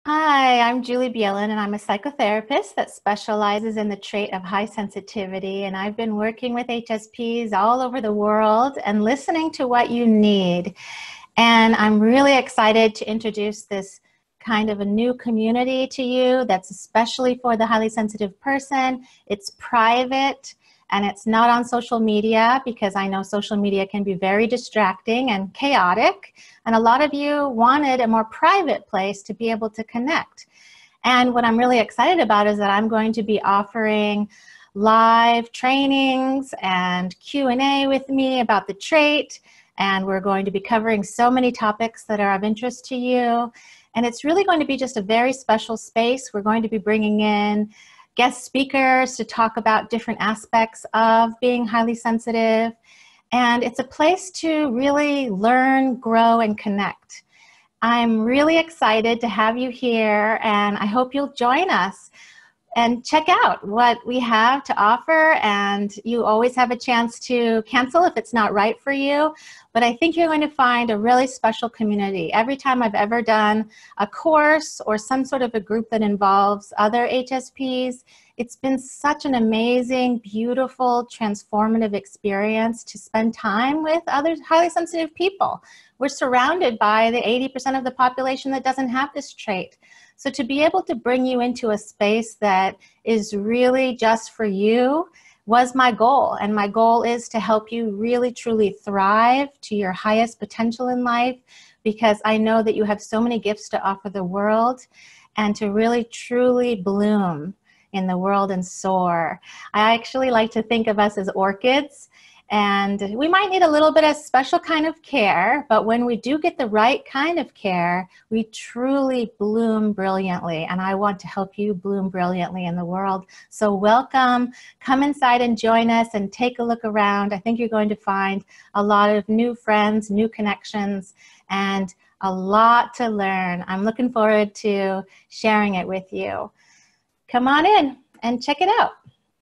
Hi, I'm Julie Bielin, and I'm a psychotherapist that specializes in the trait of high sensitivity. And I've been working with HSPs all over the world and listening to what you need. And I'm really excited to introduce this kind of a new community to you that's especially for the highly sensitive person. It's private and it's not on social media because I know social media can be very distracting and chaotic. And a lot of you wanted a more private place to be able to connect. And what I'm really excited about is that I'm going to be offering live trainings and Q&A with me about the trait. And we're going to be covering so many topics that are of interest to you. And it's really going to be just a very special space. We're going to be bringing in guest speakers to talk about different aspects of being highly sensitive. And it's a place to really learn, grow, and connect. I'm really excited to have you here, and I hope you'll join us and check out what we have to offer. And you always have a chance to cancel if it's not right for you. But I think you're going to find a really special community. Every time I've ever done a course or some sort of a group that involves other HSPs, it's been such an amazing, beautiful, transformative experience to spend time with other highly sensitive people. We're surrounded by the 80% of the population that doesn't have this trait. So to be able to bring you into a space that is really just for you was my goal. And my goal is to help you really, truly thrive to your highest potential in life, because I know that you have so many gifts to offer the world, and to really, truly bloom in the world and soar. I actually like to think of us as orchids. And we might need a little bit of special kind of care, but when we do get the right kind of care, we truly bloom brilliantly. And I want to help you bloom brilliantly in the world. So welcome, come inside and join us and take a look around. I think you're going to find a lot of new friends, new connections, and a lot to learn. I'm looking forward to sharing it with you. Come on in and check it out.